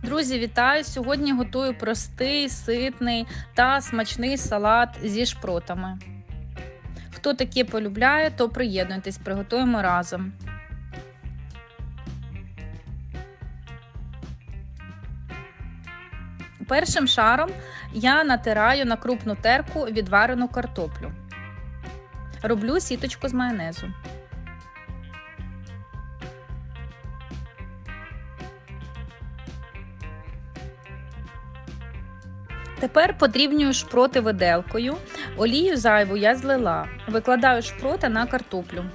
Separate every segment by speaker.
Speaker 1: Друзі, вітаю! Сьогодні готую простий, ситний та смачний салат зі шпротами. Хто таке полюбляє, то приєднуйтесь, приготуємо разом. Першим шаром я натираю на крупну терку відварену картоплю. Роблю сіточку з майонезу. Тепер подрібнюю шпроти виделкою. Олію зайву я злила. Викладаю шпроти на картоплю.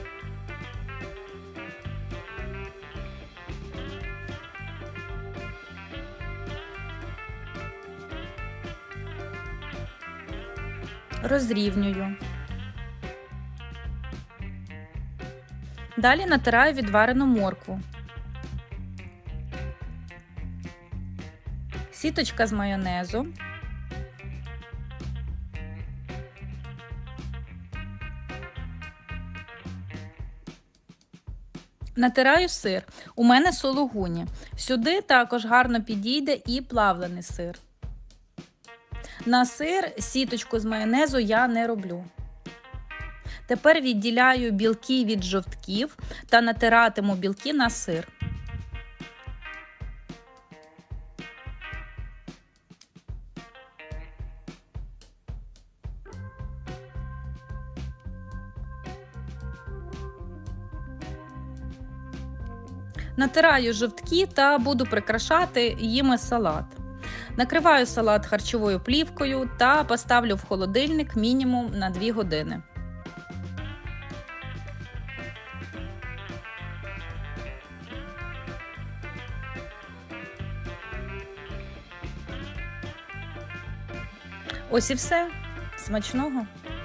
Speaker 1: Розрівнюю. Далі натираю відварену моркву. Сіточка з майонезу. Натираю сир. У мене сулугуні. Сюди також гарно підійде і плавлений сир. На сир сіточку з майонезу я не роблю. Тепер відділяю білки від жовтків та натиратиму білки на сир. Натираю жовтки та буду прикрашати їми салат. Накриваю салат харчовою плівкою та поставлю в холодильник мінімум на 2 години. Ось і все. Смачного!